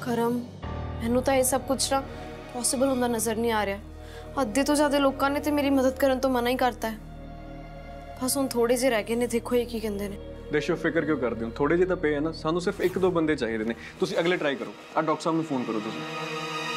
करम मैनू तो यह सब कुछ ना पॉसिबल होंदा नज़र नहीं आ रहा। अद्धे तो ज़्यादा लोगों ने तो मेरी मदद करने तो मना ही करता है। बस हम थोड़े जे रह गए ने, देखो ये की कहंदे ने। देशो फिक्र क्यों करते हो, थोड़े जे तो पे है ना, सानू सिर्फ एक दो बंदे चाहिए ने। तुसी अगले ट्राई करो, आ डॉक्टर साहब नूं फोन करो तुसी।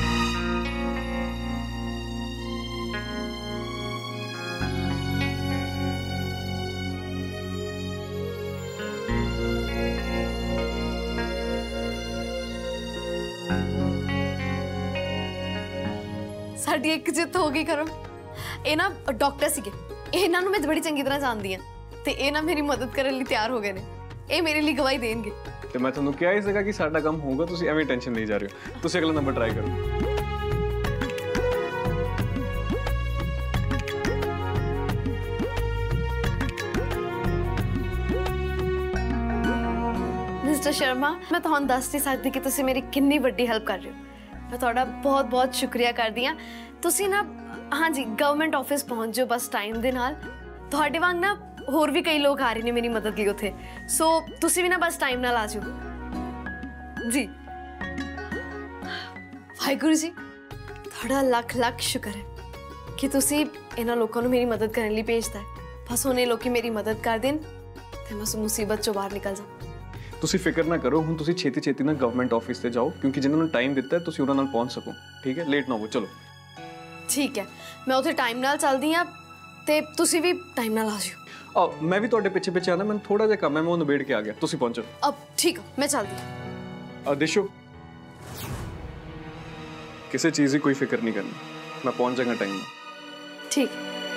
साडी एक जित हो गई करम। ये ना डॉक्टर सीगे, इन्हां नूं मैं बड़ी चंगी तरह जानदी हां ते ये ना मेरी मदद करने लिए तैयार हो गए ने। ये मेरे लिए गवाही देंगे। ते मैं तुहानूं क्या ही सीगा कि साडा काम होगा, तुसी एवें टेंशन नहीं जा रहे हो। तुसी अगला नंबर ट्राई करो। मिस्टर शर्मा, मैं तुहानूं दस नहीं सकती कि तुसी मेरी कितनी बड़ी हेल्प कर रहे हो। मैं तुहाडा बहुत बहुत शुक्रिया करदी हां। तुसी ना हाँ जी गवर्नमेंट ऑफिस पहुंच जाओ बस टाइम दे नाल। तुहाडे वांग ना होर भी कई लोग आ रहे ने मेरी मदद लिए उथे, सो तुसी भी ना बस टाइम नाल आ जाओ जी। वाहिगुरु जी तुहाडा लख लख शुक्र है कि तुसी इन्हां लोकां नूं मेरी मदद करने लिए भेजदा है। बस हुण लोग मेरी मदद कर देन ते मैं उस मुसीबत चों बाहर निकल जा। तुसी फिक्र ना करो, हुण तुसी छेती छेती ना गवर्नमेंट ऑफिस से जाओ, क्योंकि जिन्होंने टाइम दिता है तुसी उन्हां नाल पहुंच सको। ठीक है, लेट ना हो। चलो ठीक है, मैं उथे टाइम नाल चलदी हां ते तुसी भी टाइम नाल आ जाओ। मैं भी तुहाडे पिछे पिछे आना, मैंने थोड़ा जिहा काम है, मैं उन्हें निबेड़ के आ गया। तुसी पहुंचो अब। ठीक है, मैं चलदी। देशो किसी चीज़ की कोई फिक्र नहीं करनी, मैं पहुंच जाऊंगा टाइम में। ठीक।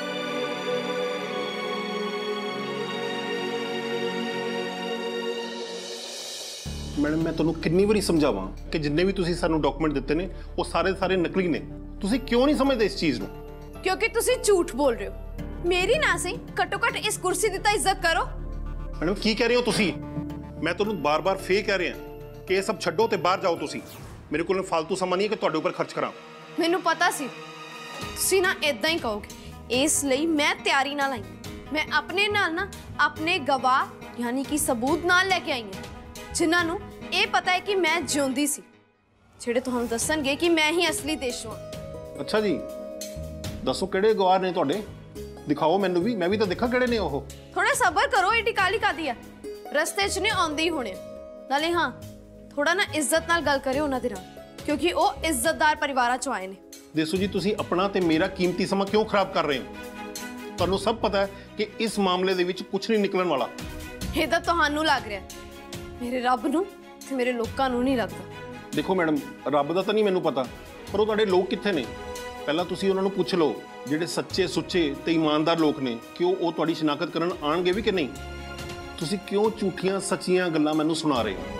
मैडम मैं तुहानूं कितनी बारी समझावां कि जिन्ने भी तुसीं सानूं डॉक्यूमेंट दिते ने वो सारे नकली ने। तुसीं क्यों नहीं समझदे इस चीज़ नूं? क्योंकि तुसीं झूठ बोल रहे हो। मेरी ना सही घट्टो घट इस कुर्सी दी तां इज्जत करो। मैडम की कह रहे हो तुसीं? मैं तुहानूं बार-बार फे कह रहा कि ये सब छड्डो ते बाहर जाओ। तुसीं मेरे कोल फालतू समा नहीं है कि तुहाडे उपर खर्च करां। मैनूं पता सी तुसीं ना इदां ही कहोगे, इसलिए मैं तैयारी नाल आई। मैं अपने नाल ना अपने गवाह यानी कि सबूत नाल लेके आई हूं, जिन्हां नूं ये पता है कि मैं जिउंदी सी, ਜਿਹੜੇ ਤੁਹਾਨੂੰ ਦੱਸਣਗੇ कि मैं ही असली देशों। अच्छा जी, दसो किहड़े गवाह ने तुहाडे? दिखाओ मैनू भी, मैं भी तो देखा किहड़े ने ओह। थोड़ा सबर करो, एडी काली कादी है, रस्ते च ने आउंदे ही होने। नाले हाँ थोड़ा ना इज्जत नाल गल करियो उन्हां दे नाल, क्योंकि वो इज्जतदार परिवारां चों आए ने। देसो जी तुसीं अपना ते मेरा कीमती समा क्यों खराब कर रहे हो? तुहानूं सब पता है कि इस मामले दे विच कुछ नहीं निकलण वाला। ये तां तुहानूं लग रहा, मेरे रब नूं ते मेरे लोकां नूं नहीं लगदा। देखो मैडम, रब दा तां नहीं मैनूं पता, पर वो तुहाडे लोग कित्थे ने? पहला तुसीं उन्हां नूं पुछ लो ਜਿਹੜੇ सच्चे सुच्चे ते ईमानदार लोग ने कि वो तुहाडी शनाखत करन आणगे भी कि नहीं। तुसीं क्यों झूठियां सच्चियां गल्लां मैनूं सुना रहे हो?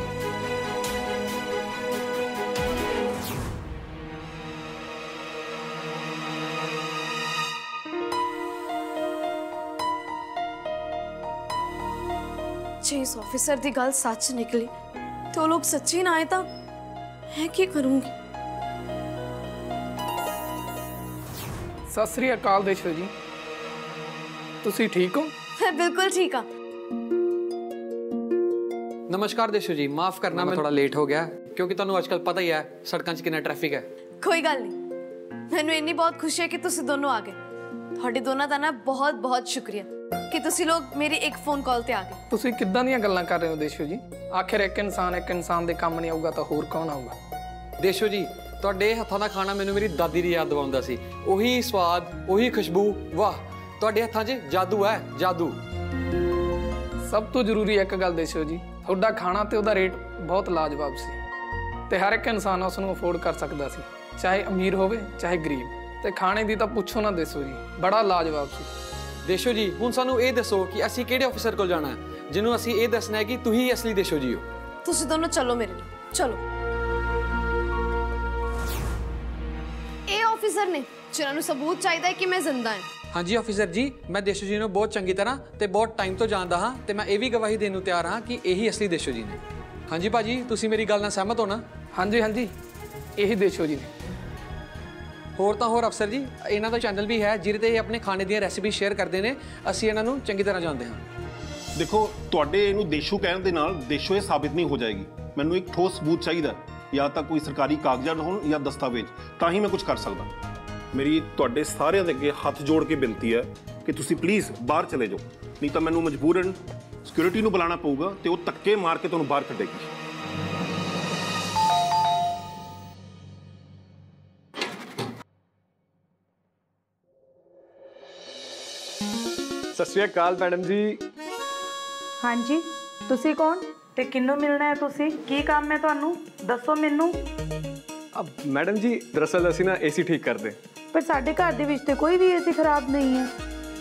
जे इस ऑफिसर की गल सच निकली तो लोग सच्ची ना आए तो मैं की करूंगी? सत श्री अकाल देशो जी, तुसी ठीक हो? मैं बिल्कुल ठीक हाँ। नमस्कार देशो जी, माफ करना मैं थोड़ा लेट हो गया, क्योंकि तुहानू आजकल पता ही है सड़कों कितना ट्रैफिक है। कोई गल नहीं, मैनू इन्नी बहुत खुशी है कि तुसी दोनों आ गए। तुहाडे दोनों दा ना बहुत बहुत शुक्रिया कि तुसी लोग मेरी एक फोन कॉल ते आ गए। तुसी किद्दां दीयां गल्लां कर रहे हो देशो जी? आखिर एक इंसान दे काम नहीं आऊगा तो होर कौन आऊगा? देशो जी तुहाडे हत्थां दा खाना मैनू मेरी दादी दी याद दिवाउंदा सी। उही स्वाद, उही खुशबू, वाह तुहाडे हत्थां 'च जादू है, जादू। सब तो जरूरी एक गल देशो जी, तुहाडा खाना ते उहदा रेट बहुत लाजवाब सी ते हर एक इंसान उस नूं अफोर्ड कर सकदा सी, चाहे अमीर होवे चाहे गरीब। ते खाने दी तां पुछो ना देशो जी, बड़ा लाजवाब सी। देशो जी हुण सानू ये दसो कि असीं किहड़े ऑफिसर कोल जाना है, जिन्हों असीं ये दसना है कि तुही असली देशो जी हो। तुसी दोनों चलो मेरे नाल, चलो। ये ऑफिसर ने जिन्हां नूं सबूत चाहिदा है कि मैं जिंदा हां। हाँ जी ऑफिसर जी, मैं देशो जी नूं बहुत चंगी तरह ते बहुत टाइम तो जानदा हाँ, ते मैं ये भी गवाही देने नूं तैयार हाँ कि यही असली देशो जी ने। हाँ जी भाजी, तुसी मेरी गल नाल सहमत हो ना? हाँ जी यही देशो जी ने। होर तां होर अफसर जी, इन्हां दा चैनल भी है जिहदे ते अपने खाने दी रेसिपी शेयर करते हैं। असीं इन्हां नूं चंगी तरह जानते हाँ। देखो तुहाडे इहनूं देशो कहण दे नाल देशो ये साबित नहीं हो जाएगी। मैनूं एक ठोस सबूत चाहिए ਜਾਂ ਤਾਂ ਕੋਈ ਸਰਕਾਰੀ ਕਾਗਜ਼ਾਤ ਹੋਣ ਜਾਂ ਦਸਤਾਵੇਜ਼, ਤਾਂ ਹੀ ਮੈਂ ਕੁਝ ਕਰ ਸਕਦਾ। ਮੇਰੀ ਤੁਹਾਡੇ ਸਾਰਿਆਂ ਦੇ ਅੱਗੇ ਹੱਥ ਜੋੜ ਕੇ ਬੇਨਤੀ ਹੈ ਕਿ ਤੁਸੀਂ ਪਲੀਜ਼ ਬਾਹਰ ਚਲੇ ਜਾਓ, ਨਹੀਂ ਤਾਂ ਮੈਨੂੰ ਮਜਬੂਰਨ ਸਿਕਿਉਰਿਟੀ ਨੂੰ ਬੁਲਾਉਣਾ ਪਊਗਾ ਤੇ ਉਹ ਧੱਕੇ ਮਾਰ ਕੇ ਤੁਹਾਨੂੰ ਬਾਹਰ ਕੱਢੇਗੀ। ਸਤਿ ਸ਼੍ਰੀ ਅਕਾਲ ਮੈਡਮ ਜੀ। ਹਾਂਜੀ, ਤੁਸੀਂ ਕੌਣ ਤੇ ਕਿਹਨੂੰ ਮਿਲਣਾ ਹੈ? ਤੁਸੀਂ ਕੀ ਕੰਮ ਹੈ ਤੁਹਾਨੂੰ, ਦੱਸੋ ਮੈਨੂੰ। अब मैडम जी दरअसल ਅਸੀਂ ਨਾ ਏਸੀ ਠੀਕ ਕਰਦੇ। ਪਰ ਸਾਡੇ ਘਰ ਦੇ ਵਿੱਚ ਤੇ ਕੋਈ ਵੀ ਏਸੀ ਖਰਾਬ ਨਹੀਂ ਹੈ।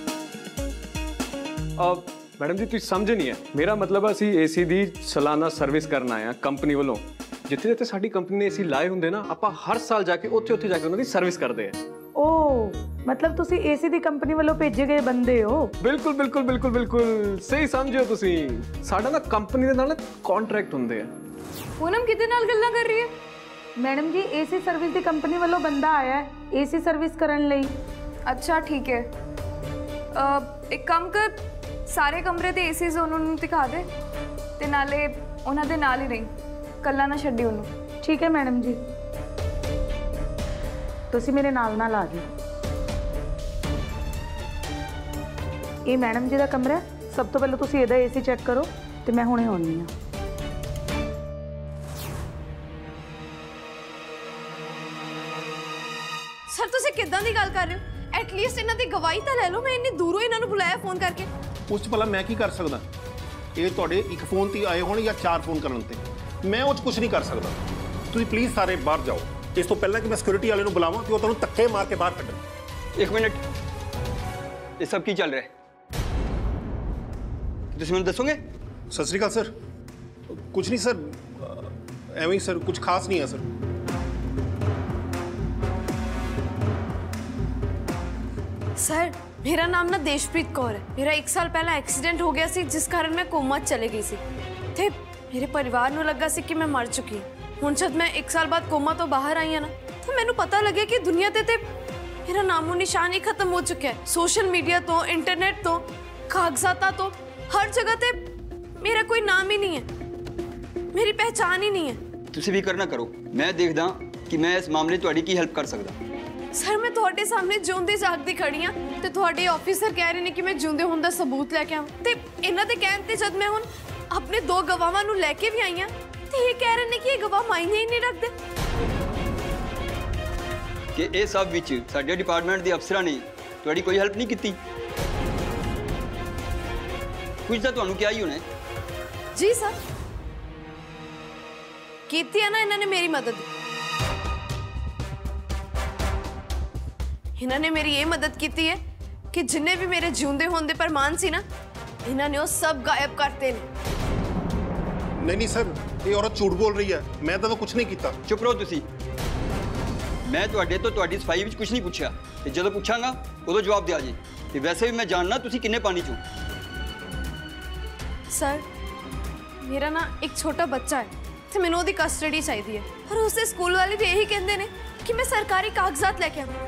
ਮੈਡਮ ਜੀ ਤੁਸੀਂ ਸਮਝ ਨਹੀਂ ਹੈ, ਮੇਰਾ ਮਤਲਬ ਅਸੀਂ ਏਸੀ ਦੀ ਸਾਲਾਨਾ ਸਰਵਿਸ ਕਰਨ ਆਏ ਹਾਂ ਕੰਪਨੀ ਵੱਲੋਂ। ਜਿੱਥੇ ਜਿੱਥੇ ਸਾਡੀ ਕੰਪਨੀ ਨੇ ਏਸੀ ਲਾਏ ਹੁੰਦੇ ਨਾ, ਆਪਾਂ ਹਰ ਸਾਲ ਜਾ ਕੇ ਉੱਥੇ ਜਾ ਕੇ ਉਹਨਾਂ ਦੀ ਸਰਵਿਸ ਕਰਦੇ ਆ। ਓ ਮਤਲਬ ਤੁਸੀਂ ਏਸੀ ਦੀ ਕੰਪਨੀ ਵੱਲੋਂ ਭੇਜੇ ਗਏ ਬੰਦੇ ਹੋ? ਬਿਲਕੁਲ ਬਿਲकुल बिल्कुल बिल्कुल ਸਹੀ ਸਮਝਿਓ ਤੁਸੀਂ। ਸਾਡਾ ਨਾ ਕੰਪਨੀ ਦੇ ਨਾਲ ਕੰਟਰੈਕਟ ਹੁੰਦੇ ਆ। ਪੂਨਮ ਕਿਹਦੇ ਨਾਲ ਗੱਲਾਂ ਕਰ ਰਹੀ ਹੈ? मैडम जी एसी सर्विस ਦੀ ਕੰਪਨੀ ਵੱਲੋਂ ਬੰਦਾ ਆਇਆ ਹੈ ਏਸੀ ਸਰਵਿਸ ਕਰਨ ਲਈ। अच्छा ठीक है, एक काम कर, सारे कमरे ਦੇ ਏਸੀਜ਼ ਉਹਨੂੰ ਦਿਖਾ ਦੇ ਤੇ ਨਾਲੇ ਉਹਨਾਂ ਦੇ ਨਾਲ ਹੀ ਰਹੀ, ਕੱਲਾ ਨਾ ਛੱਡੀ ਉਹਨੂੰ। ਠੀਕ ਹੈ ਮੈਡਮ ਜੀ, ਤੁਸੀਂ ਮੇਰੇ ਨਾਲ ਨਾਲ ਆ ਜਾਓ। ਇਹ ਮੈਡਮ ਜੀ ਦਾ ਕਮਰਾ ਹੈ। ਸਭ ਤੋਂ ਪਹਿਲਾਂ ਤੁਸੀਂ ਇਹਦਾ ਏਸੀ ਚੈੱਕ ਕਰੋ ਤੇ ਮੈਂ ਹੁਣੇ ਆਉਣੀ ਆ। ਸਰ ਤੁਸੀਂ ਕਿੱਦਾਂ ਦੀ ਗੱਲ ਕਰ ਰਹੇ ਹੋ? ਐਟਲੀਸਟ ਇਹਨਾਂ ਦੀ ਗਵਾਹੀ ਤਾਂ ਲੈ ਲਓ। ਮੈਂ ਇੰਨੀ ਦੂਰੋਂ ਇਹਨਾਂ ਨੂੰ ਬੁਲਾਇਆ ਫੋਨ ਕਰਕੇ। ਉਸ 'ਚ ਭਲਾ ਮੈਂ ਕੀ ਕਰ ਸਕਦਾ? ਇਹ ਤੁਹਾਡੇ ਇੱਕ ਫੋਨ ਤੇ ਆਏ ਹੋਣ ਜਾਂ 4 ਫੋਨ ਕਰਨ ਤੇ, ਮੈਂ ਉਹ 'ਚ ਕੁਝ ਨਹੀਂ ਕਰ ਸਕਦਾ। ਤੁਸੀਂ ਪਲੀਜ਼ ਸਾਰੇ ਬਾਹਰ ਜਾਓ, ਇਸ ਤੋਂ ਪਹਿਲਾਂ ਕਿ ਮੈਂ ਸਿਕਿਉਰਿਟੀ ਵਾਲੇ ਨੂੰ ਬੁਲਾਵਾਂ ਕਿ ਉਹ ਤੁਹਾਨੂੰ ਧੱਕੇ ਮਾਰ ਕੇ ਬਾਹਰ ਕੱਢਣ। एक मिनट, ये सब की चल रहा है? ਤੁਸੀਂ ਮੈਨੂੰ ਦੱਸੋਗੇ? ਸਤਿ ਸ਼੍ਰੀ ਅਕਾਲ ਸਰ। ਕੁਝ ਨਹੀਂ ਸਰ, ਐਵੇਂ ਹੀ ਸਰ, ਕੁਝ ਖਾਸ ਨਹੀਂ ਹੈ ਸਰ। ਸਰ ਮੇਰਾ ਨਾਮ ਨਾ ਦੇਸ਼ਪ੍ਰੀਤ ਕੌਰ ਹੈ। ਮੇਰਾ 1 ਸਾਲ ਪਹਿਲਾਂ ਐਕਸੀਡੈਂਟ ਹੋ ਗਿਆ ਸੀ, ਜਿਸ ਕਾਰਨ ਮੈਂ ਕੋਮਾ 'ਚ ਚਲੇ ਗਈ ਸੀ ਤੇ ਮੇਰੇ ਪਰਿਵਾਰ ਨੂੰ ਲੱਗਾ ਸੀ ਕਿ ਮੈਂ ਮਰ ਚੁੱਕੀ ਹਾਂ। ਹੁਣ ਜਦ ਮੈਂ 1 ਸਾਲ ਬਾਅਦ ਕੋਮਾ ਤੋਂ ਬਾਹਰ ਆਈ ਹਾਂ ਨਾ, ਤਾਂ ਮੈਨੂੰ ਪਤਾ ਲੱਗਿਆ ਕਿ ਦੁਨੀਆ ਤੇ ਮੇਰਾ ਨਾਮੋ ਨਿਸ਼ਾਨ ਹੀ ਖਤਮ ਹੋ ਚੁੱਕਿਆ ਹੈ। ਸੋਸ਼ਲ ਮੀਡੀਆ ਤੋਂ, ਇੰਟਰਨੈਟ ਤੋਂ, ਕਾਗਜ਼ਾਤਾਂ ਤੋਂ, ਹਰ ਜਗ੍ਹਾ ਤੇ ਮੇਰਾ ਕੋਈ ਨਾਮ ਹੀ ਨਹੀਂ ਹੈ, ਮੇਰੀ ਪਹਿਚਾਨ ਹੀ ਨਹੀਂ ਹੈ। ਤੁਸੀਂ ਫਿਕਰ ਨਾ ਕਰੋ, ਮੈਂ ਦੇਖਦਾ ਕਿ ਮੈਂ ਇਸ ਮਾਮਲੇ ਤੁਹਾਡੀ ਕੀ ਹੈਲਪ ਕਰ ਸਕਦਾ। ਸਰ ਮੈਂ ਤੁਹਾਡੇ ਸਾਹਮਣੇ ਜਿਉਂਦੀ ਜਾਗਦੀ ਖੜੀ ਹਾਂ ਤੇ ਤੁਹਾਡੇ ਆਫੀਸਰ ਕਹਿ ਰਹੇ ਨੇ ਕਿ ਮੈਂ ਜਿਉਂਦੇ ਹੋਣ ਦਾ ਸਬੂਤ ਲੈ ਕੇ ਆਵਾਂ, ਤੇ ਇਹਨਾਂ ਦੇ ਕਹਿਣ ਤੇ ਜਦ ਮੈਂ ਹੁਣ ਆਪਣੇ 2 ਗਵਾਹਾਂ ਨੂੰ ਲੈ ਕੇ ਵੀ ਆਈ ਹਾਂ ਤੇ ਇਹ ਕਹਿ ਰਹੇ ਨੇ ਕਿ ਇਹ ਗਵਾਹ ਮਾਇਨੇ ਹੀ ਨਹੀਂ ਰੱਖਦੇ। ਕਿ ਇਹ ਸਭ ਵਿੱਚ ਸਾਡੇ ਡਿਪਾਰਟਮੈਂਟ ਦੇ ਅਫਸਰਾਂ ਨੇ ਤੁਹਾਡੀ ਕੋਈ ਹੈਲਪ ਨਹੀਂ ਕੀਤੀ? ਕੁਝ ਤਾਂ ਤੁਹਾਨੂੰ ਕਿਹਾ ਹੀ ਹੋਣਾ। ਜੀ ਸਰ, ਕੀਤੀ ਹੈ ਨਾ ਇਹਨਾਂ ਨੇ ਮੇਰੀ ਮਦਦ। ਇਹਨਾਂ ਨੇ ਮੇਰੀ ਇਹ ਮਦਦ ਕੀਤੀ ਹੈ ਕਿ ਜਿੰਨੇ ਵੀ ਮੇਰੇ ਜਿਉਂਦੇ ਹੋਣ ਦੇ ਪ੍ਰਮਾਣ ਸੀ ਨਾ, ਇਹਨਾਂ ਨੇ ਉਹ ਸਭ ਗਾਇਬ ਕਰਤੇ ਨੇ। ਨਹੀਂ ਸਰ, ਇਹ ਔਰਤ ਝੂਠ ਬੋਲ ਰਹੀ ਹੈ, ਮੈਂ ਤਾਂ ਕੁਝ ਨਹੀਂ ਕੀਤਾ। ਚੁੱਪ ਰਹੋ ਤੁਸੀਂ। ਮੈਂ ਤੁਹਾਡੇ ਤੋਂ ਤੁਹਾਡੀ ਸਫਾਈ ਵਿੱਚ ਕੁਝ ਨਹੀਂ ਪੁੱਛਿਆ, ਤੇ ਜਦੋਂ ਪੁੱਛਾਂਗਾ ਉਦੋਂ ਜਵਾਬ ਦਿਆ ਜੀ। ਤੇ ਵੈਸੇ ਵੀ ਮੈਂ ਜਾਣਨਾ ਤੁਸੀਂ ਕਿੰਨੇ ਪਾਣੀ ਚੋਂ। ਸਰ ਮੇਰਾ ਨਾ ਇੱਕ ਛੋਟਾ ਬੱਚਾ ਹੈ ਤੇ ਮੈਨੂੰ ਉਹਦੀ ਕਸਟਡੀ ਚਾਹੀਦੀ ਹੈ, ਪਰ ਉਸੇ ਸਕੂਲ ਵਾਲੇ ਵੀ ਇਹੀ ਕਹਿੰਦੇ ਨੇ ਕਿ ਮੈਂ ਸਰਕਾਰੀ ਕਾਗਜ਼ਾਤ ਲੈ ਕੇ ਆਵਾਂ।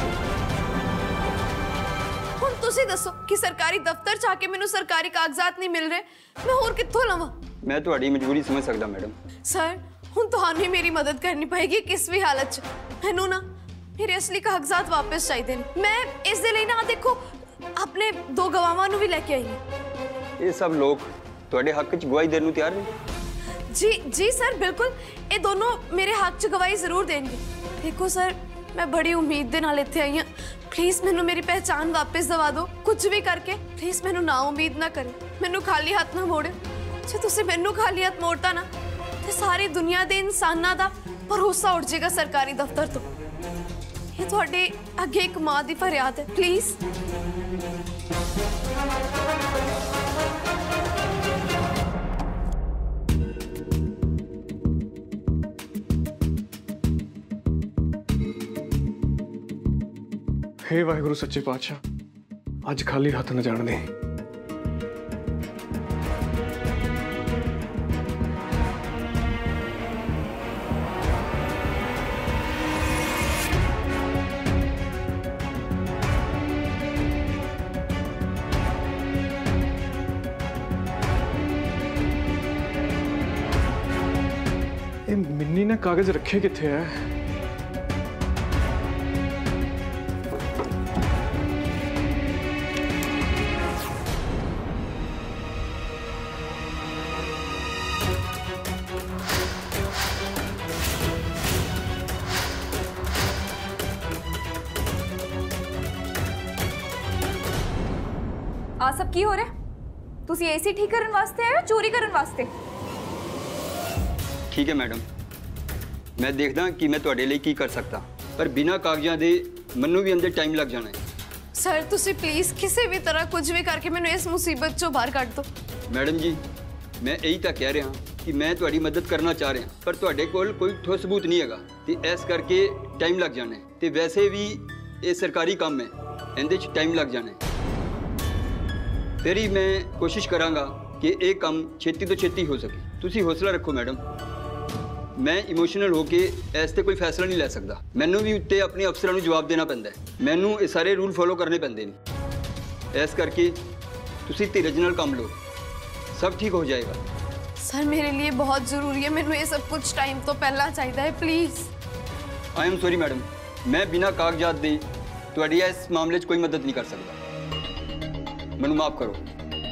ਹੁਣ ਤੁਸੀਂ ਦੱਸੋ ਕਿ ਸਰਕਾਰੀ ਦਫ਼ਤਰ 'ਚ ਆ ਕੇ ਮੈਨੂੰ ਸਰਕਾਰੀ ਕਾਗਜ਼ਾਤ ਨਹੀਂ ਮਿਲ ਰਹੇ, ਮੈਂ ਹੋਰ ਕਿੱਥੋਂ ਲਵਾਂ? ਮੈਂ ਤੁਹਾਡੀ ਮਜਬੂਰੀ ਸਮਝ ਸਕਦਾ ਮੈਡਮ। ਸਰ ਹੁਣ ਤੁਹਾਨੂੰ ਹੀ ਮੇਰੀ ਮਦਦ ਕਰਨੀ ਪਏਗੀ ਕਿਸ ਵੀ ਹਾਲਤ 'ਚ। ਮੈਨੂੰ ਨਾ ਮੇਰੇ ਅਸਲੀ ਕਾਗਜ਼ਾਤ ਵਾਪਸ ਚਾਹੀਦੇ ਨੇ। ਮੈਂ ਇਸ ਦੇ ਲਈ ਨਾ ਦੇਖੋ ਆਪਣੇ 2 ਗਵਾਹਾਂ ਨੂੰ ਵੀ ਲੈ ਕੇ ਆਈ ਹਾਂ। ਇਹ ਸਭ ਲੋਕ ਤੁਹਾਡੇ ਹੱਕ 'ਚ ਗਵਾਹੀ ਦੇਣ ਨੂੰ ਤਿਆਰ ਨੇ? जी सर बिल्कुल, ये दोनों मेरे हक च गवाही जरूर देंगे। देखो सर मैं बड़ी उम्मीद दे नाल इत्थे आई हाँ, प्लीज़ मैनू मेरी पहचान वापस दवा दो, कुछ भी करके प्लीज़ मैनू ना उम्मीद ना करें, मैनू खाली हाथ ना मोड़ो। जे तुसीं मैनू खाली हाथ मोड़ता ना तो सारी दुनिया के इंसानां दा भरोसा उठ जाएगा सरकारी दफ्तर तो। ये तुहाडे अगे एक माँ की फरियाद है, प्लीज़। हे वाहिगुरु सच्चे पातशाह, अज खाली हथ न जान दे। मिन्नी ने कागज रखे किथे है? ਆ ਸਭ ਕੀ ਹੋ ਰਿਹਾ? ਤੁਸੀਂ ਏਸੀ ਠੀਕ ਕਰਨ ਵਾਸਤੇ ਆਏ ਹੋ ਚੋਰੀ ਕਰਨ ਵਾਸਤੇ? ठीक है मैडम, मैं देखदा कि मैं तुहाडे लिए की कर सकता, पर बिना कागजां दे मन्नू भी अंदर टाइम लग जाना है। सर तुसी प्लीज किसी भी तरह कुछ भी करके मैंने इस मुसीबत चों बाहर कढ दो। मैडम जी, मैं यही तो कह रहा कि मैं तुहाडी मदद करना चाह रहा, पर तुहाडे कोल कोई ठोस सबूत नहीं हैगा ते इस करके टाइम लग जाना है। ते वैसे भी ये सरकारी काम है, इहदे च टाइम लग जाना है। फिर ही मैं कोशिश करांगा कि ये काम छेती तो छेती हो सके। तुसी हौसला रखो मैडम, मैं इमोशनल होके इस ते कोई फैसला नहीं ले सकता। मैनू भी उत्ते अपने अफसरां नूं जवाब देना पैंदा है, मैनू ये सारे रूल फॉलो करने पैंदे ने। इस करके तुसी धीरज नाल काम लो, सब ठीक हो जाएगा। सर मेरे लिए बहुत जरूरी है, मैनू ये सब कुछ टाइम तो पहला चाहिए है, please. I am sorry madam, मैं बिना कागजात दे तुहाडी इस मामले च कोई मदद नहीं कर सकता, मैनू माफ करो।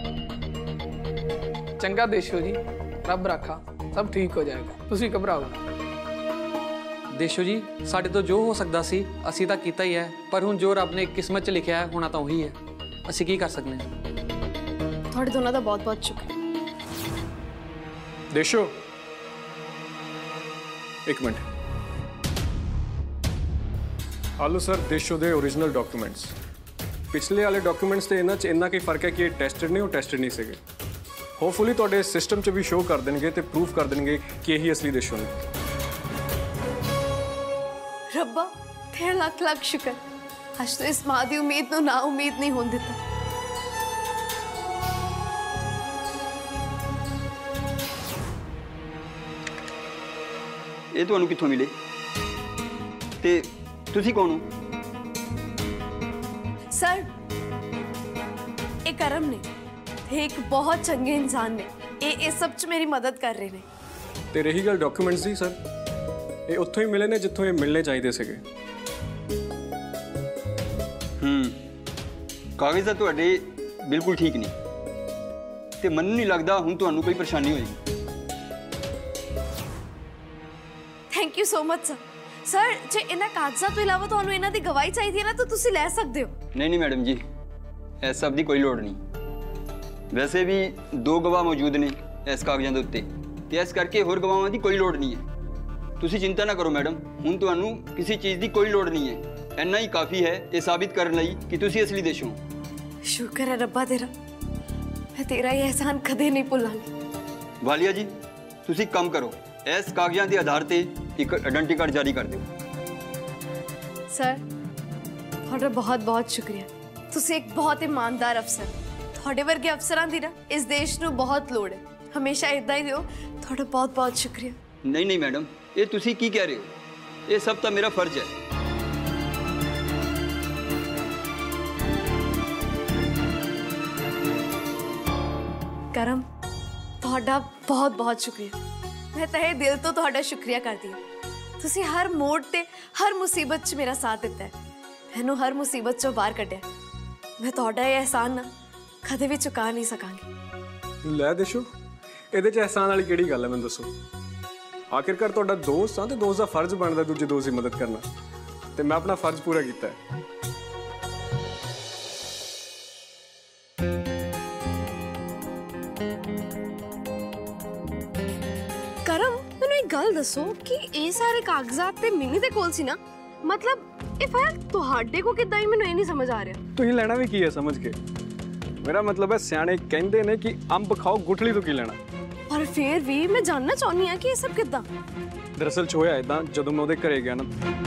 चंगा देशो जी, रब राखा, सब ठीक हो जाएगा, तुसी घबराओ ना। देशो जी, साडे तो जो हो सकता सी असी तो कीता ही है, पर हुण जो रब ने किस्मत च लिखिया है होना तो वही है, असी की कर सकते हैं। थोड़े दोनों का बहुत बहुत शुक्रिया। देशो एक मिनट, आलो सर देशो दे ओरिजिनल डॉक्यूमेंट्स। पिछले वाले डॉक्यूमेंट्स ते इन्हां च इन्ना की फर्क है कि टेस्टेड नहीं, वो टेस्टेड नहीं सके। होपफुली तुहाडे सिस्टम च भी शो कर देंगे ते प्रूफ कर देंगे कि यही असली देशो ने। रब्बा तेरा लाख लाख शुक्र, आज तो इस मां दी उम्मीद नूं ना उम्मीद नहीं होने दिता। ये तुहानू कित्थों मिले ते तुसी कौन हो? सर ये करम ने एक बहुत चंगे इंसान ने, ये इस सब च मेरी मदद कर रहे ने। ते रही गल डॉक्यूमेंट्स दी सर, ये उत्थों ही मिले ने जित्थों ये मिलने चाहिए सीगे। कागज तो तुहाडे बिल्कुल ठीक नहीं ते मन्नू नहीं लगदा हुण तुहानू कोई परेशानी होएगी। Thank you so much sir. Sir जे इन्हां कागजात तो इलावा तुहानू इन्हां दी गवाही चाहिए ना तो तुसी ले सकदे हो। नहीं मैडम जी, इस सब दी कोई लोड़ नहीं। वैसे भी 2 गवाह मौजूद ने इस कागजां दे उत्ते ते इस करके होर गवाहां दी कोई लोड़ नहीं है। तुसी चिंता ना करो मैडम, हुण तुहानू किसी चीज़ दी कोई लोड़ नहीं है। इन्ना ही काफ़ी है ये साबित करने लई कि तुसी असली देशो हो। शुक्र है रब्बा तेरा, मैं तेरा ये एहसान कदे नहीं भुलांगी। वालिया जी तुसी कम करो, इस कागजां के आधार ते एक आइडेंटिटी कार्ड जारी कर दो। सर थोड़ा बहुत बहुत शुक्रिया, तुसी एक बहुत ईमानदार अफसर। थोड़े वर्गे अफसरां दी ना इस देश नूं बहुत लोड़ है, हमेशा इदा ही रहो। थोड़ा बहुत बहुत शुक्रिया। नहीं मैडम, ये तुसी की कह रहे हो? ये सब तो मेरा फर्ज है। करम थोड़ा बहुत बहुत शुक्रिया, मैं तहे दिल तो थोड़ा शुक्रिया करती हूँ। तुसी हर मोड़ ते हर मुसीबत च मेरा साथ दिता है, मैनू हर मुसीबत चों बाहर कढ़िया। मैं थोड़ा ये एहसान ना कदे भी चुका नहीं सकांगी। लै देशो, ਇਹਦੇ 'ਚ एहसान वाली ਕਿਹੜੀ ਗੱਲ है, मैं दसो। आखिरकार ਤੁਹਾਡਾ दोस्त हाँ तो दोस्त का फर्ज बनता दूजे दोस्त की मदद करना, तो मैं अपना फर्ज पूरा किया है। करम मैनू एक गल दसो कि ये सारे कागजात ते मिनी दे कोल सी ना, मतलब ये फर्क तुहाडे को किद्दां ही मैनू ये नहीं समझ आ रहा। तुसीं लेना भी की है समझ के? मेरा मतलब है सियाने कहंदे ने कि अंब खाओ गुठली तो की लेना। पर फिर भी मैं जानना चाहनी हां कि ये सब किद्दां। दरअसल च होया इदां, जदों मैं उहदे घरे गया ना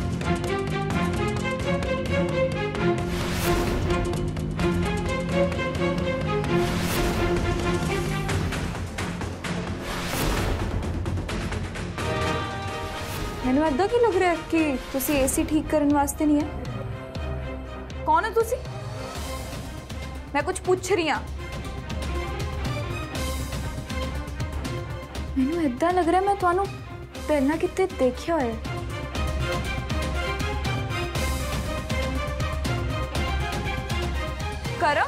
मैनू ऐदा क्यों लग रहा है कि तुसी एसी ठीक करने वास्ते नहीं है? कौन है तुसी? मैं कुछ पूछ रही हाँ। मैनू ऐदा लग रहा है मैं तुहानू ਪਹਿਲਾਂ ਕਿਤੇ ਦੇਖਿਆ ਹੋਇਆ। ਕਰਮ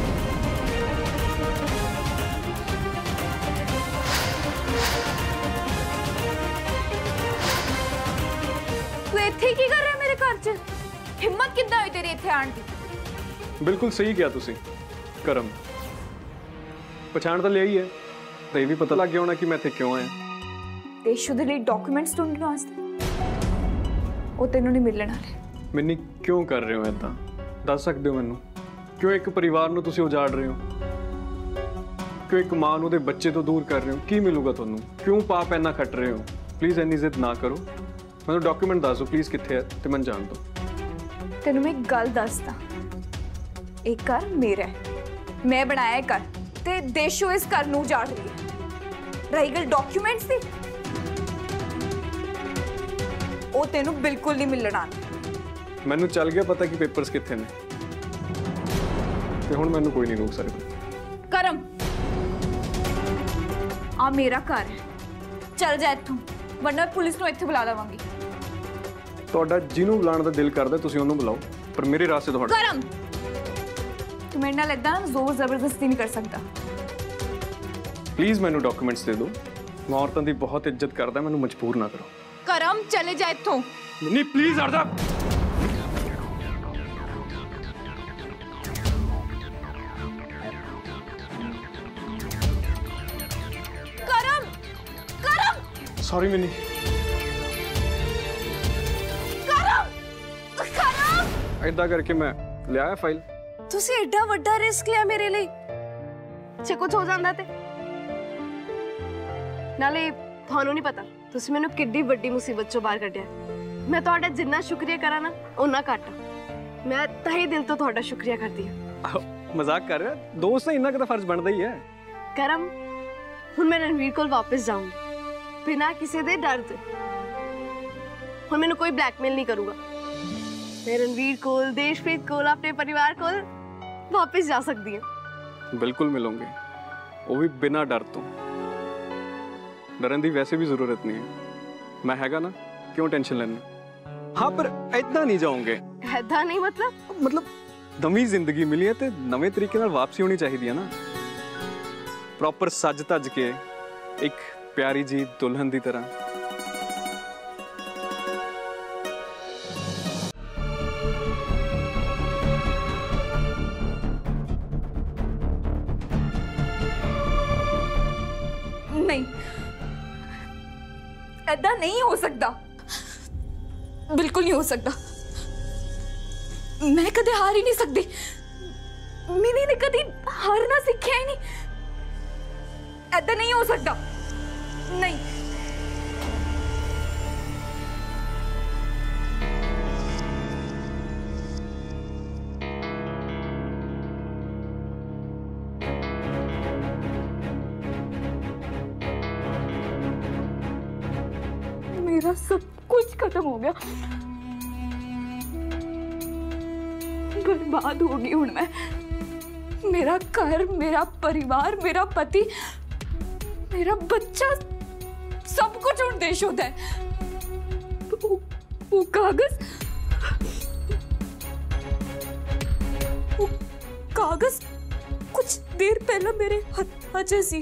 ਤੂੰ ਇੱਥੇ ਕੀ ਕਰ ਰਿਹਾ ਮੇਰੇ ਘਰ 'ਚ? ਹਿੰਮਤ ਕਿੱਦਾਂ ਹੋਈ ਤੇਰੀ ਇੱਥੇ ਆਉਣ ਦੀ? ਬਿਲਕੁਲ ਸਹੀ ਕਿਹਾ ਤੁਸੀਂ ਕਰਮ। ਪਛਾਣ ਤਾਂ ਲਿਆ ਹੀ ਹੈ, ਤੇ ਇਹ ਵੀ ਪਤਾ ਲੱਗ ਗਿਆ ਹੋਣਾ ਕਿ ਮੈਂ ਇੱਥੇ ਕਿਉਂ ਆਇਆ। ਦੇਸ਼ੂ ਦੇ ਲਈ ਡਾਕੂਮੈਂਟਸ ਢੂੰਢਣ ਵਾਸਤੇ। ਉਹ ਤੈਨੂੰ ਨਹੀਂ ਮਿਲਣ ਵਾਲੇ। ਮੈਨੂੰ ਕਿਉਂ ਕਰ ਰਹੇ ਹੋ ਇਦਾਂ? ਦੱਸ ਸਕਦੇ ਹੋ ਮੈਨੂੰ? ਕਿਉਂ ਇੱਕ ਪਰਿਵਾਰ ਨੂੰ ਤੁਸੀਂ ਉਜਾੜ ਰਹੇ ਹੋ? ਕਿਉਂ ਇੱਕ ਮਾਂ ਨੂੰ ਉਹਦੇ ਬੱਚੇ ਤੋਂ ਦੂਰ ਕਰ ਰਹੇ ਹੋ? ਕੀ ਮਿਲੂਗਾ ਤੁਹਾਨੂੰ? ਕਿਉਂ ਪਾਪ ਇੰਨਾ ਖੱਟ ਰਹੇ ਹੋ? ਪਲੀਜ਼ ਇੰਨੀ ਜ਼ਿੱਦ ਨਾ ਕਰੋ। ਮੈਨੂੰ ਡਾਕੂਮੈਂਟ ਦੱਸ ਦਿਓ ਪਲੀਜ਼, ਕਿੱਥੇ ਹੈ ਤੇ ਮੈਨੂੰ ਜਾਣ ਦਿਓ। ਤੈਨੂੰ ਮੈਂ ਇੱਕ ਗੱਲ ਦੱਸਦਾ, ਇਹ ਘਰ ਮੇਰਾ ਹੈ, ਮੈਂ ਬਣਾਇਆ ਘਰ, ਤੇ ਦੇਸ਼ੂ ਇਸ ਘਰ ਨੂੰ ਉਜਾੜ ਰਹੀ ਹੈ। ਰਹੀ ਗੱਲ ਡਾਕੂਮੈਂਟਸ ਦੀ, ਉਹ ਤੈਨੂੰ ਬਿਲਕੁਲ ਨਹੀਂ ਮਿਲਣਾ। ਮੈਨੂੰ ਚੱਲ ਗਿਆ ਪਤਾ ਕਿ ਪੇਪਰਸ ਕਿੱਥੇ ਨੇ, ਤੇ ਹੁਣ ਮੈਨੂੰ ਕੋਈ ਨਹੀਂ ਰੋਕ ਸਕਦਾ। ਕਰਮ ਆ ਮੇਰਾ ਘਰ ਹੈ, ਚੱਲ ਜਾ ਇੱਥੋਂ, ਵਰਨਾ ਪੁਲਿਸ ਨੂੰ ਇੱਥੇ ਬੁਲਾ ਲਵਾਂਗੀ। ਤੁਹਾਡਾ ਜਿਹਨੂੰ ਬੁਲਾਉਣ ਦਾ ਦਿਲ ਕਰਦਾ ਤੁਸੀਂ ਉਹਨੂੰ ਬੁਲਾਓ, ਪਰ ਮੇਰੇ ਰਾਸਤੇ ਤੋਂ ਹਟ। ਕਰਮ ਤੂੰ ਮੇਰੇ ਨਾਲ ਏਦਾਂ ਜ਼ੋਰ ਜ਼ਬਰਦਸਤੀ ਨਹੀਂ ਕਰ ਸਕਦਾ। ਪਲੀਜ਼ ਮੈਨੂੰ ਡਾਕੂਮੈਂਟਸ ਦੇ ਦਿਓ। ਮੈਂ ਔਰਤਾਂ ਦੀ ਬਹੁਤ ਇੱਜ਼ਤ ਕਰਦਾ, ਮੈਨੂੰ ਮਜਬੂਰ ਨਾ ਕਰੋ। ਕਰਮ ਚਲੇ ਜਾ ਇੱਥੋਂ। ਨਹੀਂ ਪਲੀਜ਼ ਹਟ ਜਾ। ਕਰਮ ਕਰਮ ਸੌਰੀ ਮਿੰਨੀ। ਕਰਮ ਕਰਮ ਏਦਾਂ ਕਰਕੇ ਮੈਂ ਲਿਆਇਆ ਫਾਈਲ। ਤੁਸੀਂ ਐਡਾ ਵੱਡਾ ਰਿਸਕ ਲਿਆ ਮੇਰੇ ਲਈ, ਜੇ ਕੁਝ ਹੋ ਜਾਂਦਾ ਤੇ? ਨਾਲੇ ਤੁਹਾਨੂੰ ਨਹੀਂ ਪਤਾ ਤੁਸੀਂ ਮੈਨੂੰ ਕਿੱਡੀ ਵੱਡੀ ਮੁਸੀਬਤ ਚੋਂ ਬਾਹਰ ਕੱਢਿਆ। ਮੈਂ ਤੁਹਾਡਾ ਜਿੰਨਾ ਸ਼ੁਕਰੀਆ ਕਰਾਂ ਨਾ ਉਨਾ ਘੱਟ। ਮੈਂ ਤਹਿ ਦਿਲ ਤੋਂ ਤੁਹਾਡਾ ਸ਼ੁਕਰੀਆ ਕਰਦੀ ਹਾਂ। ਮਜ਼ਾਕ ਕਰ ਰਿਹਾ ਦੋਸਤ, ਇੰਨਾ ਕੁ ਤਾਂ ਫਰਜ਼ ਬਣਦਾ ਹੀ ਹੈ। ਕਰਮ ਹੁਣ ਮੈਂ ਰਣਵੀਰ ਕੋਲ ਵਾਪਸ ਜਾਊਂਗੀ ਬਿਨਾਂ ਕਿਸੇ ਦੇ ਡਰ ਦੇ। ਹੁਣ ਮੈਨੂੰ ਕੋਈ ਬਲੈਕਮੇਲ ਨਹੀਂ ਕਰੂਗਾ। मैं रणवीर कोल, देशप्रीत कोल, अपने परिवार कोल वापस जा सकती हूँ। बिल्कुल मिलोगे, वो भी बिना डर तो। डरन की वैसे भी जरूरत नहीं है, मैं हैगा ना, क्यों टेंशन लेना। हाँ पर इतना नहीं जाओगे। ऐदा नहीं मतलब नवी जिंदगी मिली है तो नवे तरीके नाल वापसी होनी चाहिए है ना। प्रॉपर सज धज के एक प्यारी जी दुल्हन की तरह। नहीं, ऐदा नहीं हो सकता, बिल्कुल नहीं हो सकता। मैं कदे हार ही नहीं सकती। मिनी ने कदी हारना सीखा ही नहीं। ऐदा नहीं हो सकता, नहीं। मेरा सब कुछ खत्म हो गया, बर्बाद हो गई हूं मैं। मेरा घर, मेरा परिवार, मेरा पति, मेरा बच्चा, सब कुछ उन देशों है। वो कागज, वो कागज कुछ देर पहले मेरे हाथ जैसी,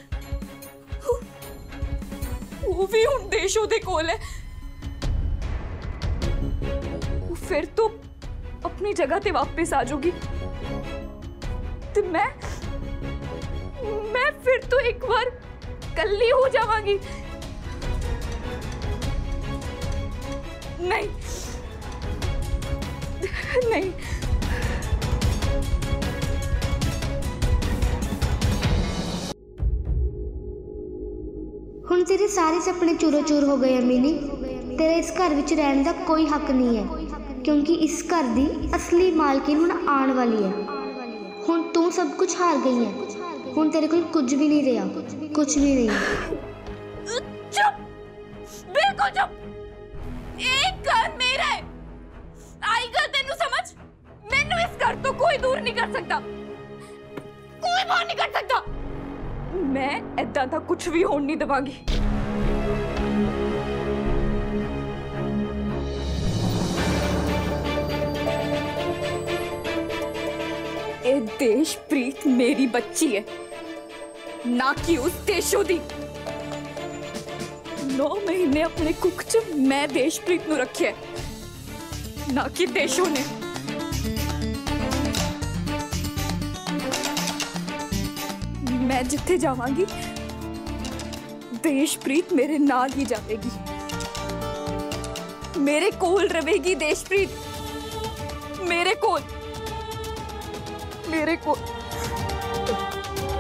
वो भी उन देशों दे कोल है। वो फिर तो अपनी जगह ते वापस आ जाऊगी, तो मैं फिर तो एक बार कल्ली हो जावांगी। नहीं नहीं, ਹੁਣ तेरे सारे सपने चूरो चूर हो गए मिनी। तेरा इस घर विच रहने का कोई हक नहीं है, क्योंकि इस घर की असली मालकिन हुण आने वाली है। हुण तू सब कुछ हार गई है, हुण तेरे कोल कुछ भी नहीं रहा, कुछ भी नहीं। चुप, बिल्कुल चुप। एक घर मेरा है, आई गल तेनू समझ। मैनू इस घर तो कोई दूर नहीं कर सकता, कोई बाहर नहीं कर सकता। मैं ऐदा दा कुछ भी होने नहीं देवांगी। देशप्रीत मेरी बच्ची है, ना कि उस देशो दी। 9 महीने अपने कुख च मैं देशप्रीत नूं रखिया, ना कि देशो ने। मैं जिथे जावांगी देशप्रीत मेरे नाल ही जाएगी, मेरे कोल रहेगी देशप्रीत, मेरे कोल।